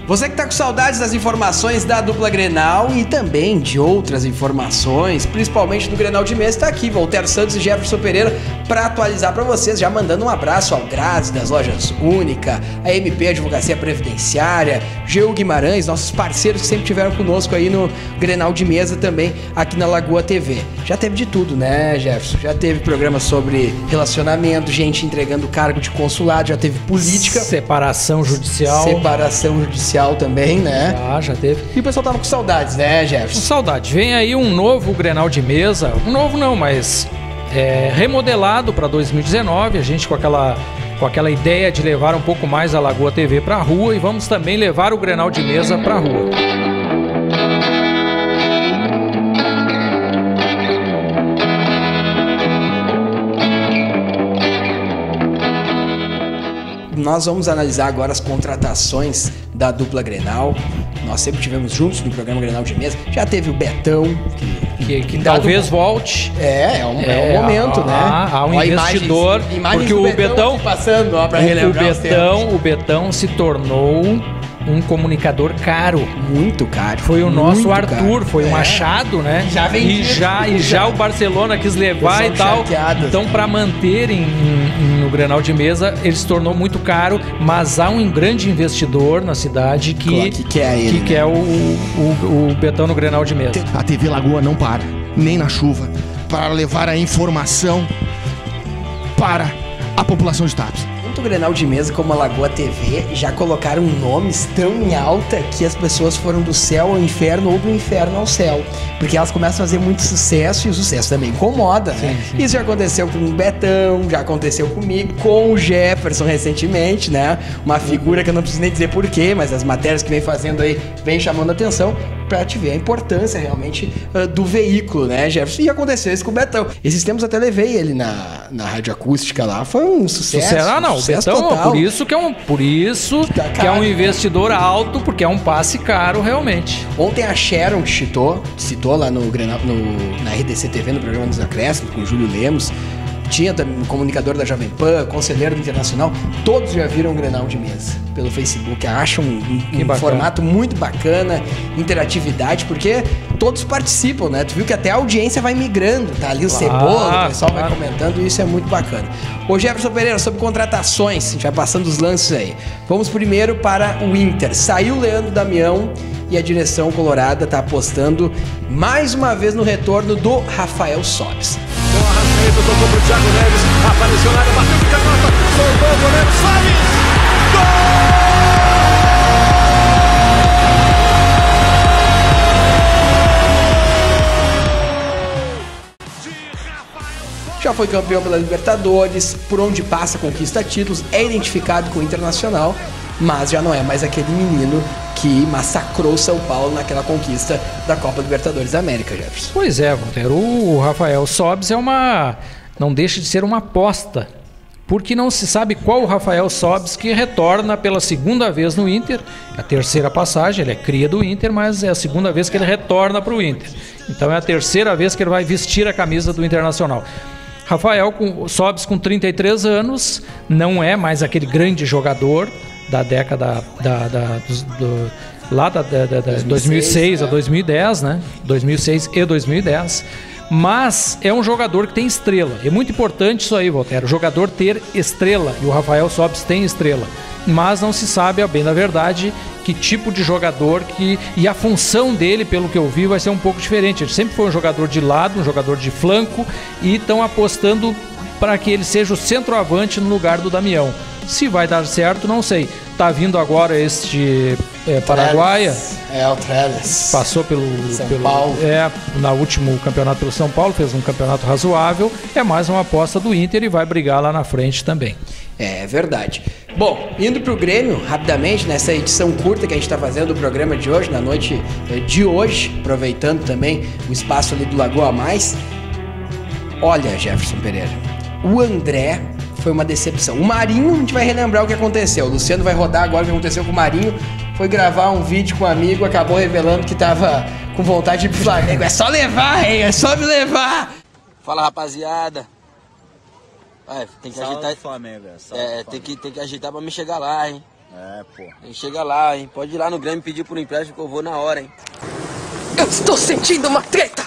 Você que tá com saudades das informações da dupla Grenal e também de outras informações, principalmente do Grenal de mês, tá aqui Voltaire Santos e Jefferson Pereira para atualizar para vocês, já mandando um abraço ao Grazi das Lojas Única, a MP Advocacia Previdenciária, Geu Guimarães, nossos parceiros que sempre tiveram conosco aí no Grenal de Mesa, também aqui na Lagoa TV. Já teve de tudo, né, Jefferson? Já teve programa sobre relacionamento, gente entregando cargo de consulado, já teve política. Separação judicial também, né? Já teve. E o pessoal tava com saudades, né, Jefferson? Com saudade. Vem aí um novo Grenal de Mesa. Um novo não, mas remodelado para 2019. A gente com aquela ideia de levar um pouco mais a Lagoa TV para a rua, e vamos também levar o Grenal de Mesa para a rua. Nós vamos analisar agora as contratações da dupla Grenal. Nós sempre tivemos juntos no programa Grenal de Mesa. Já teve o Betão, que talvez volte. É um momento, né? Há um investidor, porque o Betão passando, ó, para relembrar o Betão se tornou um comunicador caro. Muito caro. Foi o nosso Arthur, caro. Foi um achado, né? Já vendido. E já o Barcelona quis levar e tal. Chateadas. Então, para manterem no Grenal de Mesa, ele se tornou muito caro, mas há um grande investidor na cidade que quer ele, que quer o Betão no Grenal de Mesa. A TV Lagoa não para, nem na chuva, para levar a informação para a população de Tapes. Tanto o Grenal de Mesa como a Lagoa TV já colocaram nomes tão em alta que as pessoas foram do céu ao inferno ou do inferno ao céu. Porque elas começam a fazer muito sucesso e o sucesso também incomoda, né? Sim. Isso já aconteceu com o Betão, já aconteceu comigo, com o Jefferson recentemente, né? Uma figura que eu não preciso nem dizer porquê, mas as matérias que vem fazendo aí vem chamando a atenção pra te ver a importância realmente do veículo, né, Jefferson? E aconteceu isso com o Betão. Esses tempos até levei ele na rádio acústica lá, foi um sucesso. O Betão, total. por isso que é um investidor alto, porque é um passe caro realmente. Ontem a Sharon citou lá no Grenal, na RDC TV, no programa dos Acréscimos, com o Júlio Lemos. Tinha também um comunicador da Jovem Pan, conselheiro do Internacional. Todos já viram o Grenal de Mesa pelo Facebook. Acham um formato muito bacana, interatividade, porque todos participam, né? Tu viu que até a audiência vai migrando, tá ali o Cebola, o pessoal vai comentando, e isso é muito bacana. Ô Jefferson Pereira, sobre contratações, a gente vai passando os lances aí. Vamos primeiro para o Inter. Saiu o Leandro Damião e a direção colorada tá apostando mais uma vez no retorno do Rafael Sobis. Com a Arrascaeta, tocou pro Thiago Neves, apareceu na área, bateu de canhota, soltou o goleiro, Sobis! Já foi campeão pela Libertadores, por onde passa conquista títulos, é identificado com o Internacional, mas já não é mais aquele menino que massacrou São Paulo naquela conquista da Copa Libertadores da América, Jefferson. Pois é, Walter, o Rafael Sobis não deixa de ser uma aposta, porque não se sabe qual o Rafael Sobis que retorna pela segunda vez no Inter. A terceira passagem, ele é cria do Inter, mas é a segunda vez que ele retorna para o Inter. Então é a terceira vez que ele vai vestir a camisa do Internacional. Rafael Sobis com 33 anos, não é mais aquele grande jogador da década lá 2006 a 2010, né? 2006 e 2010. Mas é um jogador que tem estrela. É muito importante isso aí, Walter. O jogador ter estrela. E o Rafael Sobis tem estrela. Mas não se sabe, a bem da verdade, que tipo de jogador e a função dele, pelo que eu vi, vai ser um pouco diferente. Ele sempre foi um jogador de lado, um jogador de flanco, e estão apostando para que ele seja o centroavante no lugar do Damião. Se vai dar certo, não sei. Tá vindo agora este paraguaia. O Trellis. Passou pelo Paulo. No último campeonato pelo São Paulo, fez um campeonato razoável. É mais uma aposta do Inter e vai brigar lá na frente também. É verdade. Bom, indo pro Grêmio, rapidamente, nessa edição curta que a gente está fazendo do programa de hoje, na noite de hoje, aproveitando também o espaço ali do Lagoa a Mais. Olha, Jefferson Pereira, o André foi uma decepção. O Marinho, a gente vai relembrar o que aconteceu. O Luciano vai rodar agora o que aconteceu com o Marinho. Foi gravar um vídeo com um amigo, acabou revelando que tava com vontade de ir pro Flamengo. É só levar, hein? É só me levar! Fala, rapaziada. Tem que Salve ajeitar. Flamengo, Tem que ajeitar pra me chegar lá, hein? É, pô. A gente chega lá, hein? Pode ir lá no Grêmio pedir por um empréstimo que eu vou na hora, hein? Eu estou sentindo uma treta!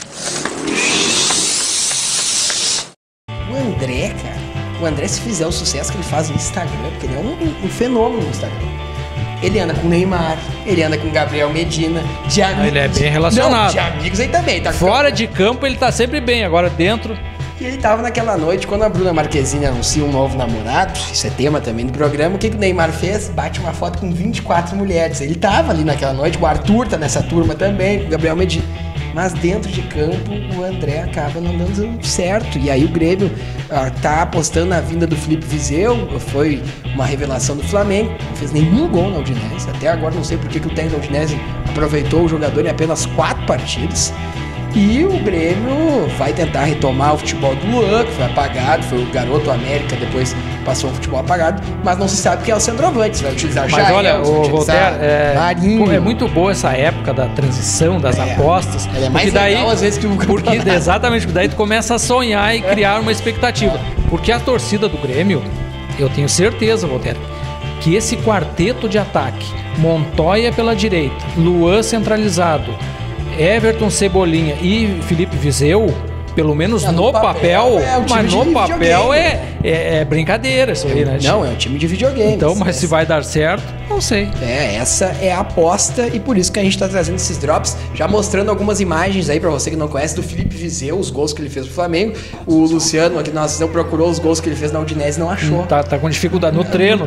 O André, cara, o André, se fizer o sucesso que ele faz no Instagram, porque ele é um fenômeno no Instagram. Ele anda com o Neymar, ele anda com o Gabriel Medina, de amigos. Ele é bem relacionado. Não, de amigos aí também. Tá Fora de campo ele tá sempre bem, agora dentro... E ele tava naquela noite, quando a Bruna Marquezine anuncia um novo namorado, isso é tema também do programa, o que o Neymar fez? Bate uma foto com 24 mulheres. Ele tava ali naquela noite, o Arthur tá nessa turma também, o Gabriel Medina. Mas dentro de campo, o André acaba não dando certo. E aí o Grêmio tá apostando na vinda do Felipe Vizeu, foi uma revelação do Flamengo, não fez nenhum gol na Udinese. Até agora não sei por que o técnico da Udinese aproveitou o jogador em apenas 4 partidas. E o Grêmio vai tentar retomar o futebol do Luan, que foi apagado, foi o garoto América, depois passou um futebol apagado, mas não se sabe quem é o centroavante, se vai utilizar Mas Jael, olha, o Voltaire, Marinho. é muito boa essa época da transição, das apostas. Ela é mais legal às vezes que o campeonato. Exatamente, daí tu começa a sonhar e criar uma expectativa. Porque a torcida do Grêmio, eu tenho certeza, Voltaire, que esse quarteto de ataque, Montoya pela direita, Luan centralizado, Everton, Cebolinha e Felipe Vizeu, pelo menos no papel, mas no papel é brincadeira isso aí, né? Não, é um time de videogame. Então, mas se vai dar certo, não sei. Essa é a aposta e por isso que a gente tá trazendo esses drops, já mostrando algumas imagens aí pra você que não conhece, do Felipe Vizeu, os gols que ele fez pro Flamengo. O Luciano aqui na nossa procurou os gols que ele fez na Udinese e não achou. Tá com dificuldade. No treino,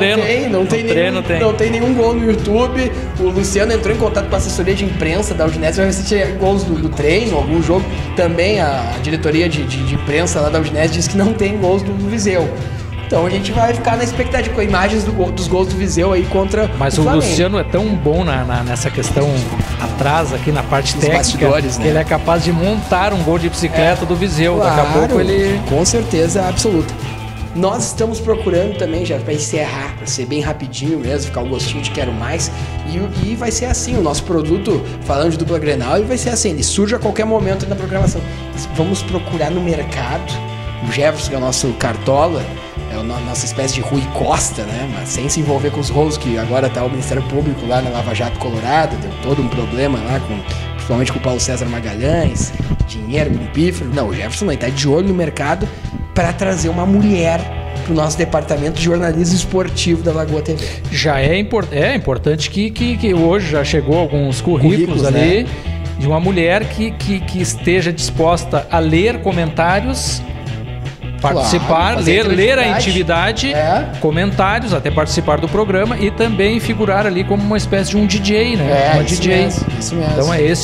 Não tem nenhum gol no YouTube. O Luciano entrou em contato com a assessoria de imprensa da Udinese pra ver se tinha gols do treino, algum jogo. Também a diretoria de imprensa lá da Udinese diz que não tem gols do Vizeu. Então a gente vai ficar na expectativa com imagens dos gols do Vizeu aí contra Mas o Luciano é tão bom nessa questão atrás, aqui na parte técnica, né? Que ele é capaz de montar um gol de bicicleta do Vizeu. Claro, daqui a pouco ele... Com certeza absoluta. Nós estamos procurando também, já para encerrar, para ser bem rapidinho mesmo, ficar o gostinho de quero mais. E vai ser assim, o nosso produto, falando de dupla Grenal, ele vai ser assim, ele surge a qualquer momento na programação. Vamos procurar no mercado, o Jefferson, que é o nosso cartola, é a nossa espécie de Rui Costa, né? Mas sem se envolver com os rolos, que agora tá o Ministério Público lá na Lava Jato Colorado, deu todo um problema lá, principalmente com o Paulo César Magalhães, dinheiro com pífaro. Não, o Jefferson vai estar de olho no mercado para trazer uma mulher para o nosso departamento de jornalismo esportivo da Lagoa TV. Já é importante que hoje já chegou alguns currículos ali, né? De uma mulher que esteja disposta a ler comentários, participar, claro, ler a intimidade, comentários, até participar do programa e também figurar ali como uma espécie de um DJ, né? Uma isso DJ. Mesmo, isso mesmo. Então esse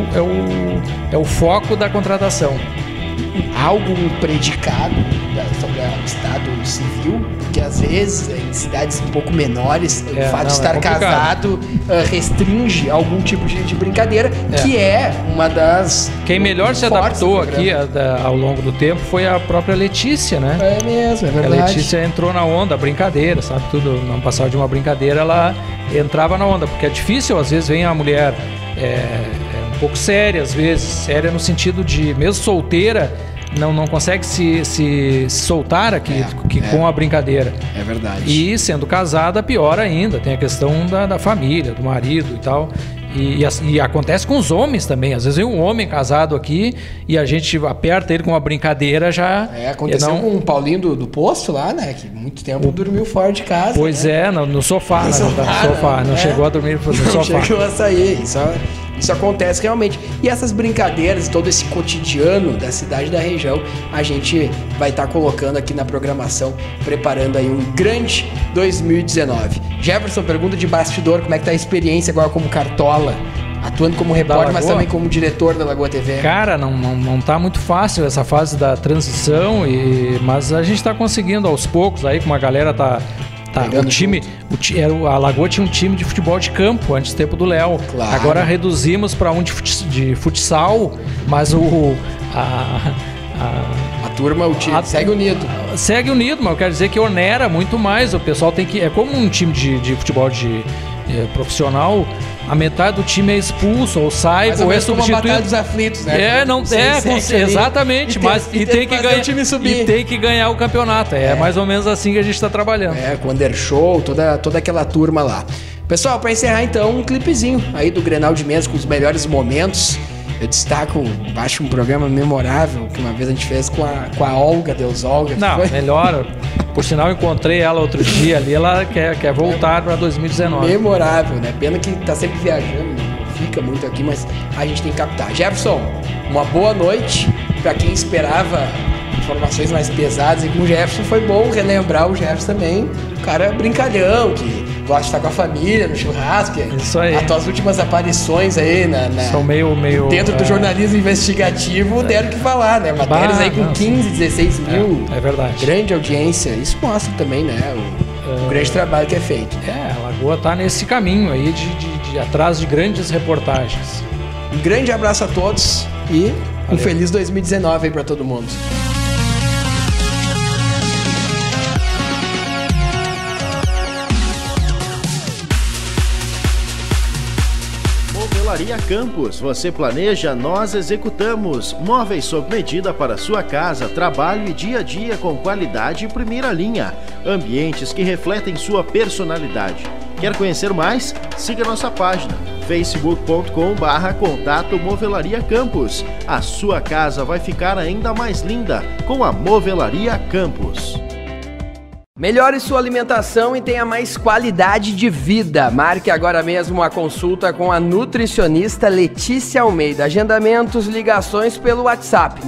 é o foco da contratação. Algo predicado sobre o estado civil, porque às vezes em cidades um pouco menores o fato de estar casado restringe algum tipo de brincadeira, que é uma das... Quem melhor se adaptou aqui ao longo do tempo foi a própria Letícia, né? É mesmo, é verdade. A Letícia entrou na onda, a brincadeira, sabe? Tudo, não passava de uma brincadeira, ela entrava na onda, porque é difícil, às vezes vem a mulher um pouco séria, às vezes, séria no sentido de, mesmo solteira, não consegue se soltar aqui com a brincadeira. É verdade. E sendo casada, pior ainda. Tem a questão da família, do marido e tal. E acontece com os homens também. Às vezes vem um homem casado aqui e a gente aperta ele com uma brincadeira já... Aconteceu com o Paulinho do Posto lá, né? Que muito tempo dormiu fora de casa. Pois né? No sofá. Não chegou a dormir no sofá. Não chegou a sair. Isso acontece realmente. E essas brincadeiras, todo esse cotidiano da cidade e da região, a gente vai estar colocando aqui na programação, preparando aí um grande 2019. Jefferson, pergunta de bastidor, como é que tá a experiência agora como cartola? Atuando como repórter, mas também como diretor da Lagoa TV. Cara, não tá muito fácil essa fase da transição, mas a gente tá conseguindo aos poucos aí, como a galera tá a Lagoa tinha um time de futebol de campo antes do tempo do Léo. Claro. Agora reduzimos para um de futsal, mas a turma, o time segue unido. Segue unido, mas eu quero dizer que onera muito mais. O pessoal tem que... É como um time de futebol profissional, a metade do time é expulso ou sai ou é substituído. Dos aflitos, né? Exatamente, mas e tem que ganhar o time subir. E tem que ganhar o campeonato. É mais ou menos assim que a gente está trabalhando. Com o Undershow, toda aquela turma lá. Pessoal, para encerrar então, um clipezinho aí do Grenal de Mesa com os melhores momentos. Eu destaco, acho um programa memorável que uma vez a gente fez com a Olga, Deus Olga. Não, melhor. Por sinal, encontrei ela outro dia ali, ela quer voltar para 2019. Memorável, né? Pena que tá sempre viajando, não fica muito aqui, mas a gente tem que captar. Jefferson, uma boa noite para quem esperava informações mais pesadas. E com o Jefferson foi bom relembrar o Jefferson também, um cara brincalhão, que gosta de estar com a família no churrasco. Isso aí. As tuas últimas aparições aí são meio dentro do jornalismo investigativo deram o que falar, né? Matérias aí com 15, 16 mil. É verdade. Grande audiência. Isso mostra também, né? O grande trabalho que é feito. A Lagoa tá nesse caminho aí de atrás de grandes reportagens. Um grande abraço a todos e um feliz 2019 aí pra todo mundo. Movelaria Campos, você planeja, nós executamos. Móveis sob medida para sua casa, trabalho e dia a dia com qualidade e primeira linha. Ambientes que refletem sua personalidade. Quer conhecer mais? Siga nossa página facebook.com/contato Movelaria Campos. A sua casa vai ficar ainda mais linda com a Movelaria Campos. Melhore sua alimentação e tenha mais qualidade de vida. Marque agora mesmo uma consulta com a nutricionista Letícia Almeida. Agendamentos, ligações pelo WhatsApp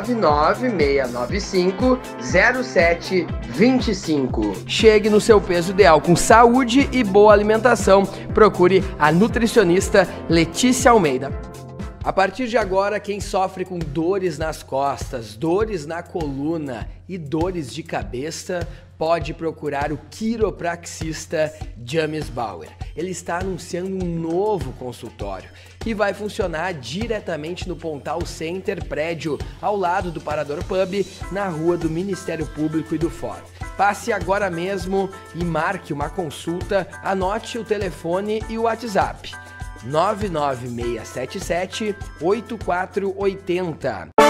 996950725. Chegue no seu peso ideal com saúde e boa alimentação. Procure a nutricionista Letícia Almeida. A partir de agora, quem sofre com dores nas costas, dores na coluna e dores de cabeça, pode procurar o quiropraxista James Bauer. Ele está anunciando um novo consultório e vai funcionar diretamente no Pontal Center, prédio ao lado do Parador Pub, na rua do Ministério Público e do Fórum. Passe agora mesmo e marque uma consulta, anote o telefone e o WhatsApp. 99677-8480.